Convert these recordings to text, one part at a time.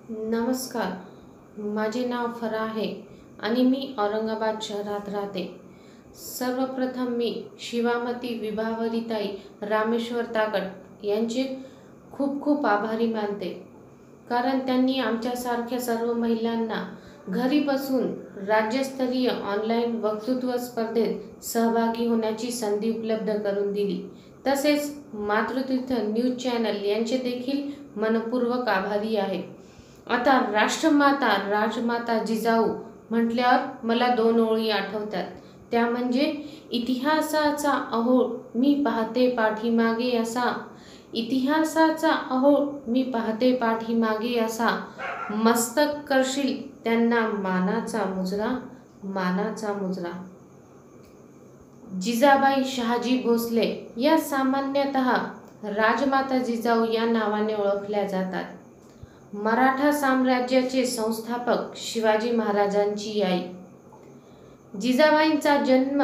नमस्कार, माझे नाव फरा आहे आणि मी औरंगाबाद शहरात राहते. सर्वप्रथम मी शिवामती विभावरीताई रामेश्वर ताकट यांचे खूप खूप आभारी मानते, कारण त्यांनी आमच्यासारख्या सर्व महिलांना घरी बसून राज्यस्तरीय ऑनलाईन वक्तृत्व स्पर्धेत सहभागी होण्याची संधी उपलब्ध करून दिली. तसेच मातृतीर्थ न्यूज चॅनल यांचे देखील मनपूर्वक आभारी आहे. आता राष्ट्रमाता राजमाता जिजाऊ म्हटल्यावर मला दोन ओळी आठवतात, त्या म्हणजे इतिहासाचा अहोळ मी पाहते पाठीमागे असा, इतिहासाचा अहोळ मी पाहते पाठीमागे असा, मस्तक करशील त्यांना मानाचा मुजरा, मानाचा मुजरा. जिजाबाई शहाजी भोसले या सामान्यतः राजमाता जिजाऊ या नावाने ओळखल्या जातात. मराठा साम्राज्याचे संस्थापक शिवाजी महाराजांची आई. जिजाबाईंचा जन्म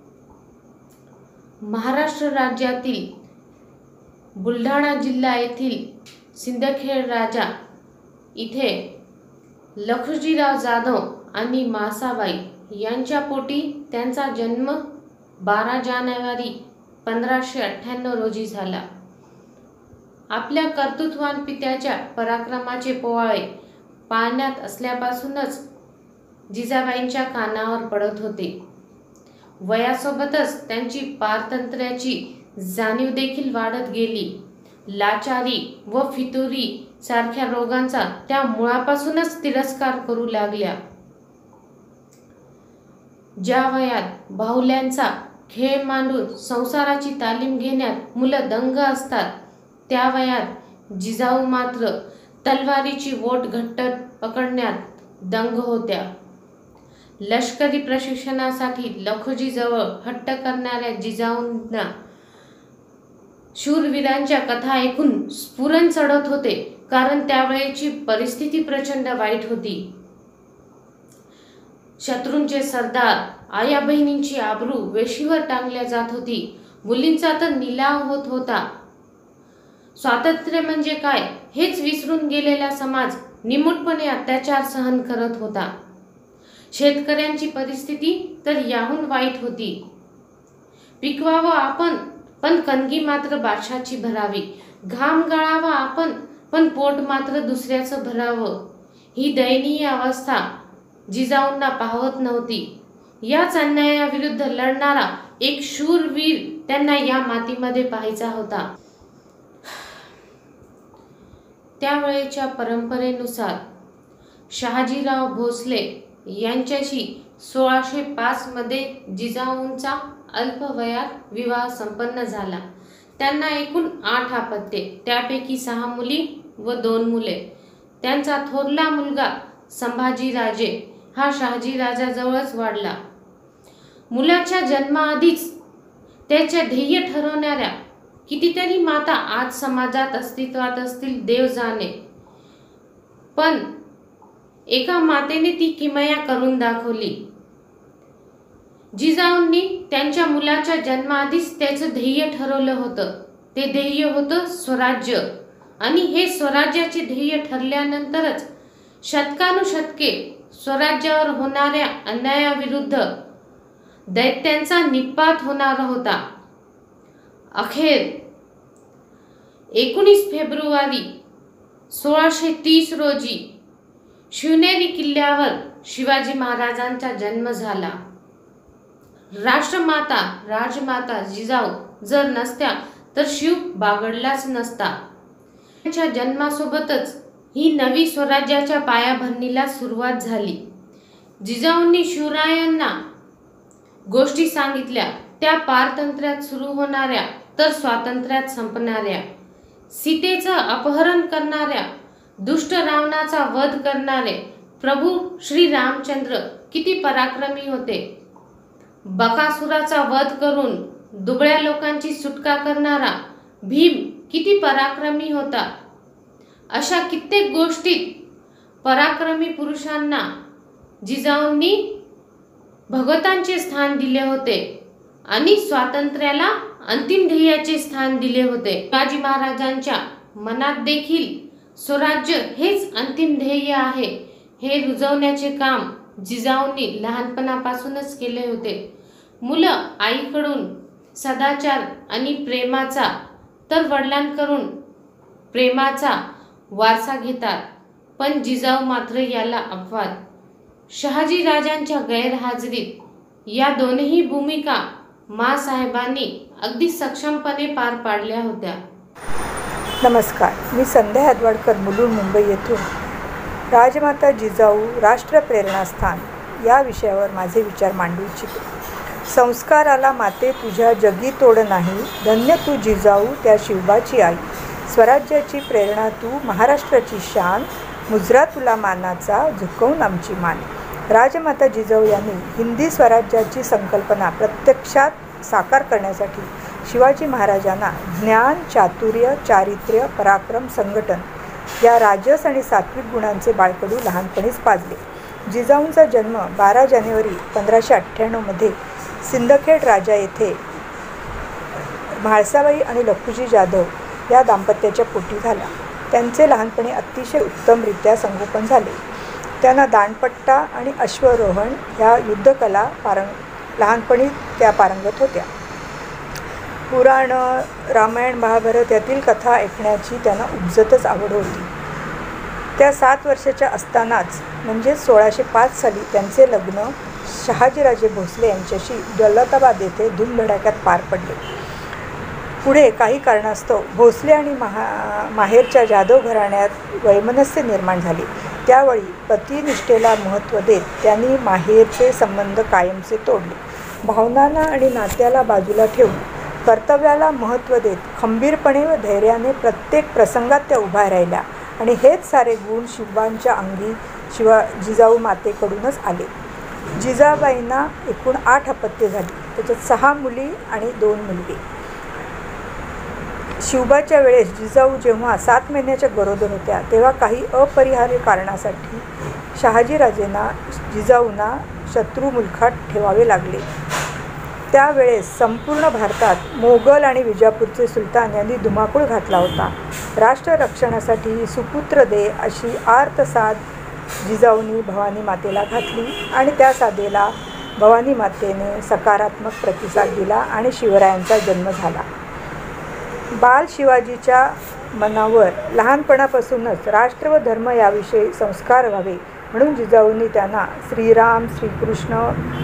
महाराष्ट्र राज्यातील बुलढाणा जिल्हा येथील सिंदखेड राजा इथे लखुजीराव जाधव आणि मासाबाई यांच्या पोटी त्यांचा जन्म 12 जानेवारी 1598 रोजी झाला. आपल्या कर्तृत्वान पित्याच्या पराक्रमाचे पोवाळे पाळण्यात असल्यापासूनच जिजाबाईंच्या कानावर पडत होते. वयासोबतच त्यांची पारतंत्र्याची जाणीव देखील वाढत गेली. लाचारी व फितुरी सारख्या रोगांचा त्या मुळापासूनच तिरस्कार करू लागल्या. ज्या वयात बाहुल्यांचा खेळ मांडून संसाराची तालीम घेण्यात मुलं दंग असतात, त्या वयात जिजाऊ मात्र तलवारीची वोट घट्ट पकडण्यात दंग होत्या. लष्करी प्रशिक्षणासाठी लखुजीजवळ हट्ट करणाऱ्या जिजाऊंना शूरवीरांच्या कथा ऐकून स्फुरण चढत होते, कारण त्यावेळेची परिस्थिती प्रचंड वाईट होती. शत्रूंचे सरदार, आया बहिणींची आबरू वेशीवर टांगल्या जात होती. मुलींचा तर निलाव होत होता. स्वातंत्र्य म्हणजे काय हेच विसरून गेलेला समाज निमूटपणे अत्याचार सहन करत होता. शेतकऱ्यांची परिस्थिती तर याहून वाईट होती. पिकवावं आपण, पण कणगी मात्र बादशाची भरावी. घाम गाळावा आपण, पण पोट मात्र दुसऱ्याचं भरावं. ही दयनीय अवस्था जिजाऊंना पाहवत नव्हती. याच अन्यायाविरुद्ध लढणारा एक शूरवीर त्यांना या मातीमध्ये पाहायचा होता. त्यावेळेच्या परंपरेनुसार शहाजीराव भोसले यांच्याशी 1605 मध्ये जिजाऊंचा अल्पवयात विवाह संपन्न झाला. त्यांना एकूण 8 अपत्ये, त्यापैकी 6 मुली व 2 मुले. त्यांचा थोरला मुलगा संभाजीराजे हा शहाजीराजाजवळच वाढला. मुलाच्या जन्माआधीच त्याचे ध्येय ठरवणाऱ्या कितीतरी माता आज समाजात अस्तित्वात असतील देव जाणे, पण एका मातेने ती किमया करून दाखवली. जिजाऊंनी त्यांच्या मुलाच्या जन्माआधीच त्याचं ध्येय ठरवलं होतं. ते ध्येय होतं स्वराज्य, आणि हे स्वराज्याचे ध्येय ठरल्यानंतरच शतकानुशतके स्वराज्यावर होणाऱ्या अन्यायाविरुद्ध दैत्यांचा निपात होणार होता. अखेर 19 फेब्रुवारी 1630 रोजी शिवनेरी किल्ल्यावर शिवाजी महाराजांचा जन्म झाला. राष्ट्रमाता राजमाता जिजाऊ जर नसत्या तर शिव बागडलाच नसता. त्यांच्या जन्मासोबतच ही नवी स्वराज्याच्या पायाभरणीला सुरुवात झाली. जिजाऊंनी शिवरायांना गोष्टी सांगितल्या, त्या पारतंत्र्यात सुरू होणाऱ्या तर स्वातंत्र्यात संपणाऱ्या. सीतेचं अपहरण करणाऱ्या दुष्ट रावणाचा वध करणारे प्रभू श्री रामचंद्र किती पराक्रमी होते. बकासुराचा वध करून दुबळ्या लोकांची सुटका करणारा भीम किती पराक्रमी होता. अशा कित्येक गोष्टीत पराक्रमी पुरुषांना जिजाऊंनी भगवंतांचे स्थान दिले होते आणि स्वातंत्र्याला अंतिम ध्येयाचे स्थान दिले होते. शिवाजी महाराजांच्या मनात देखील स्वराज्य हेच अंतिम ध्येय आहे हे रुजवण्याचे काम जिजाऊंनी लहानपणापासूनच केले होते. मुलं आईकडून सदाचार आणि प्रेमाचा तर वडिलांकडून प्रेमाचा वारसा घेतात. पण जिजाऊ मात्र याला अपवाद. शहाजी राजांच्या गैरहाजरीत या दोन्ही भूमिका माँसाहेबांनी अगदी सक्षमपणे पार पाडल्या होत्या. नमस्कार, मी संध्या हदवाडकर, मुलुंड, मुंबई येथून राजमाता जिजाऊ राष्ट्रप्रेरणास्थान या विषयावर माझे विचार मांडू इच्छितो. संस्काराला माते तुझ्या जगी तोड नाही, धन्य तू जिजाऊ त्या शिवबाची आई. स्वराज्याची प्रेरणा तू, महाराष्ट्राची शान, मुजरा तुला मानाचा, झुकवून आमची मान. राजमाता जिजाऊ यांनी हिंदी स्वराज्याची संकल्पना प्रत्यक्षात साकार करण्यासाठी शिवाजी महाराजांना ज्ञान, चातुर्य, चारित्र्य, पराक्रम, संघटन या राजस आणि सात्विक गुणांचे बाळकडू लहानपणीच पाजले. जिजाऊंचा जन्म 12 जानेवारी 1598 सिंदखेड राजा येथे म्हाळसाबाई आणि लखुजी जाधव या दाम्पत्याच्या पोटी झाला. त्यांचे लहानपणी अतिशय उत्तमरित्या संगोपन झाले. त्यांना दांडपट्टा आणि अश्वारोहण ह्या युद्धकला लहानपणी त्या पारंगत होत्या. पुराण, रामायण, महाभारत यातील कथा ऐकण्याची त्यांना उपजतच आवड होती. त्या 7 वर्षाच्या असतानाच म्हणजे 1605 साली त्यांचे लग्न शहाजीराजे भोसले यांच्याशी दौलताबाद येथे धूमधडाक्यात पार पडले. पुढे काही कारणास्तव भोसले आणि माहेरच्या जाधव घराण्यात वैमनस्य निर्माण झाले. त्यावेळी पतिनिष्ठेला महत्त्व देत त्यांनी माहेरचे संबंध कायमचे तोडले. भावनांना आणि नात्याला बाजूला ठेवून कर्तव्याला महत्त्व देत खंबीरपणे व धैर्याने प्रत्येक प्रसंगात त्या उभ्या राहिल्या आणि हेच सारे गुण शिवबांच्या अंगी जिजाऊ मातेकडूनच आले. जिजाबाईंना एकूण 8 अपत्ये झाली, त्याच्यात 6 मुली आणि 2 मुलगे. शिवबाच्या वेळेस जिजाऊ जेव्हा 7 महिन्याच्या गरोदर होत्या तेव्हा काही अपरिहार्य कारणासाठी शहाजीराजेंना जिजाऊंना शत्रू मुलखात ठेवावे लागले. त्यावेळेस संपूर्ण भारतात मोगल आणि विजापूरचे सुलतान यांनी धुमाकूळ घातला होता. राष्ट्र रक्षणासाठी सुपुत्र दे अशी आर्त साद जिजाऊंनी भवानी मातेला घातली आणि त्या साधेला भवानी मातेने सकारात्मक प्रतिसाद दिला आणि शिवरायांचा जन्म झाला. बाल शिवाजीच्या मनावर लहानपणापासूनच राष्ट्र व धर्म याविषयी संस्कार व्हावे म्हणून जिजाऊंनी त्यांना श्रीराम, श्रीकृष्ण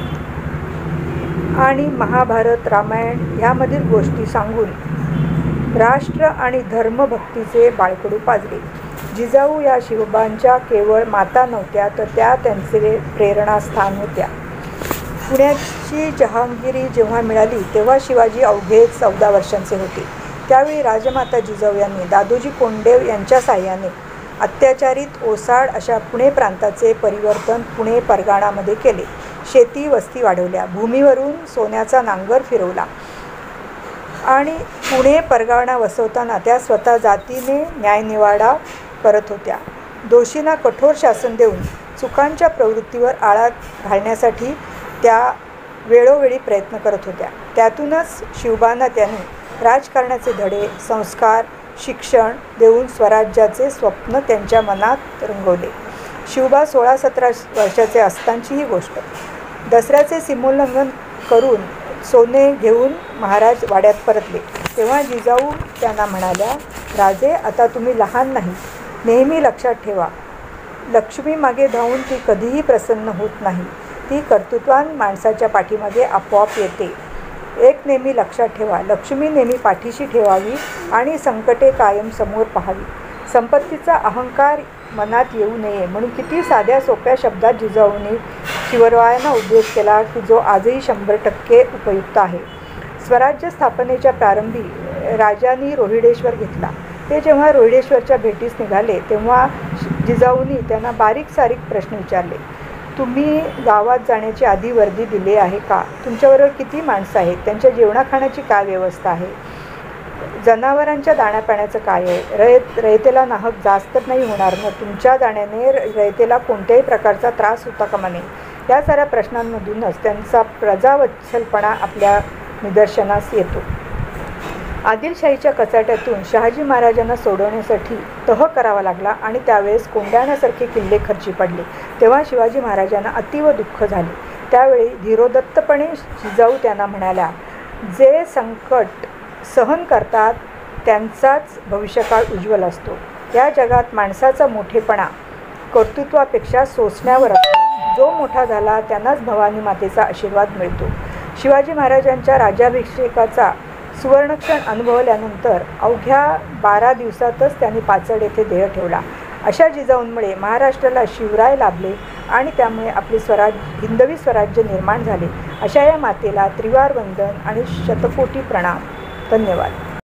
आणि महाभारत, रामायण यामधील गोष्टी सांगून राष्ट्र आणि धर्मभक्तीचे बाळकडू पाजले. जिजाऊ या शिवबांच्या केवळ माता नव्हत्या, तर त्या त्यांचे प्रेरणास्थान होत्या. पुण्याची जहांगिरी जेव्हा मिळाली तेव्हा शिवाजी अवघे 14 वर्षांचे होते. त्यावेळी राजमाता जिजाऊ यांनी दादोजी कोंडदेव यांच्या साहाय्याने अत्याचारित ओसाड अशा पुणे प्रांताचे परिवर्तन पुणे परगाणामध्ये केले. शेती वस्ती वाढवल्या, भूमीवरून सोन्याचा नांगर फिरवला आणि पुणे परगाणा वसवताना त्या स्वतः जातीने न्यायनिवाडा करत होत्या. दोषींना कठोर शासन देऊन चुकांच्या प्रवृत्तीवर आळा घालण्यासाठी त्या वेळोवेळी प्रयत्न करत होत्या. त्यातूनच शिवबांना त्यांनी राजकारणाचे धडे, संस्कार, शिक्षण देऊन स्वराज्याचे स्वप्न त्यांच्या मनात रंगवले. शिवबा 16-17 वर्षाचे असतानाची ही गोष्ट. दसऱ्याचे सीमोल्लंघन करून सोने घेऊन महाराज वाड्यात परतले तेव्हा जिजाऊ त्यांना म्हणाल्या, राजे, आता तुम्ही लहान नाही, नेहमी लक्षात ठेवा, लक्ष्मी मागे धावून ती कधीही प्रसन्न होत नाही, ती कर्तृत्वान माणसाच्या पाठीमागे आपोआप येते. एक नेहमी लक्षात ठेवा, लक्ष्मी नेहमी पाठीशी ठेवावी आणि संकटे कायम समोर पाहावी. संपत्तीचा अहंकार मनात येऊ नये म्हणून किती साध्या सोप्या शब्दात जिजाऊंनी शिवरायांना उपदेश केला की जो आजही 100% उपयुक्त आहे. स्वराज्य स्थापनेच्या प्रारंभी राजांनी रोहिडेश्वर घेतला. ते जेव्हा रोहिडेश्वरच्या भेटीस निघाले तेव्हा जिजाऊंनी त्यांना बारीक सारीक प्रश्न विचारले. तुम्ही गावात जाण्याची आधी वर्दी दिली आहे का? तुमच्याबरोबर किती माणसं आहेत? त्यांच्या जेवणाखाण्याची काय व्यवस्था आहे? जनावरांच्या दाण्यापाण्याचं काय आहे? रयतेला नाहक जास्त नाही होणार ना? तुमच्या जाण्याने रयतेला कोणत्याही प्रकारचा त्रास होता कामा नये. या साऱ्या प्रश्नांमधूनच त्यांचा प्रजावत्सलपणा आपल्या निदर्शनास येतो. आदिलशाहीच्या कचाट्यातून शहाजी महाराजांना सोडवण्यासाठी तह करावा लागला आणि त्यावेळेस कोंढाण्यासारखे किल्ले खर्ची पडले. तेव्हा शिवाजी महाराजांना अतीव दुःख झाले. त्यावेळी धीरोदत्तपणे जिजाऊ त्यांना म्हणाल्या, जे संकट सहन करतात त्यांचाच भविष्यकाळ उज्ज्वल असतो. या जगात माणसाचा मोठेपणा कर्तृत्वापेक्षा सोसण्यावर असतो. जो मोठा झाला त्यांनाच भवानी मातेचा आशीर्वाद मिळतो. शिवाजी महाराजांच्या राज्याभिषेकाचा सुवर्णक्षण अनुभवल्यानंतर अवघ्या 12 दिवसातच त्यांनी पाचड येथे देह ठेवला. अशा जिजाऊंमुळे महाराष्ट्राला शिवराय लाभले आणि त्यामुळे आपले हिंदवी स्वराज्य निर्माण झाले. अशा या मातेला त्रिवार वंदन आणि शतकोटी प्रणाम. धन्यवाद.